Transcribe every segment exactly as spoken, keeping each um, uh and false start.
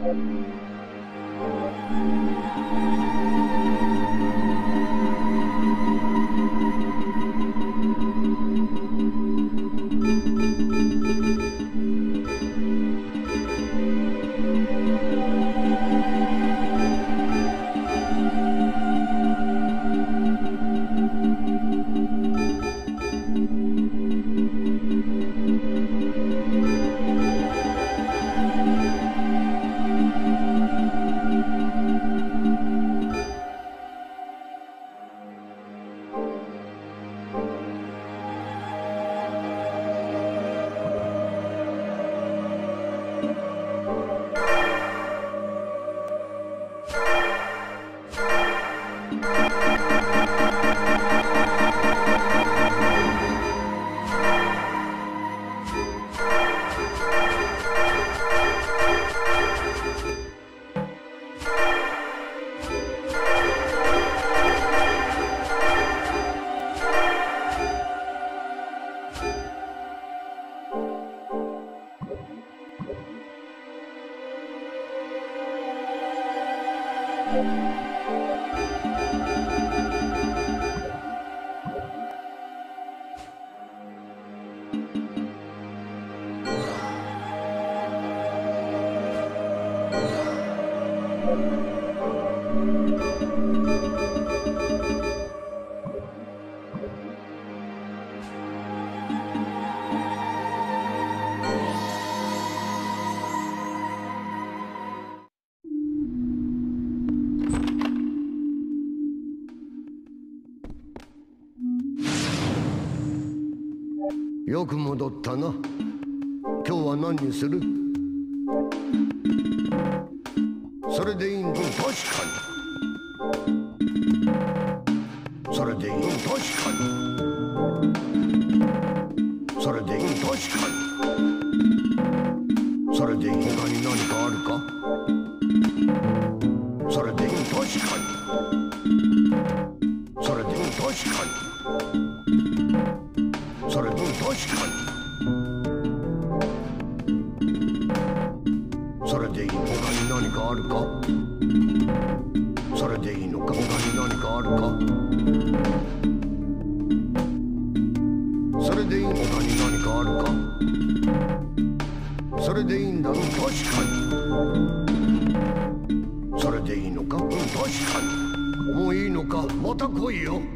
よく戻ったな。今日は何にする？それでいいんだ。確かに。それでいい。確かに。それでいい。確かに。それでいい。他に何かあるか？それでいい。確かに。それでいい。確かに。それでいい。確かに。それでいい。他に何かあるか？それでいいのか？他に何かあるか？それでいい。他に何かあるか？それでいいんだろう。確かに。それでいいのか？うん、確かに。もういいのか？また来いよ。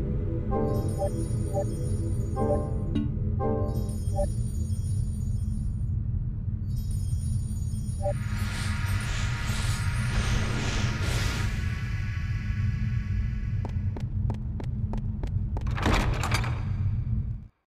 you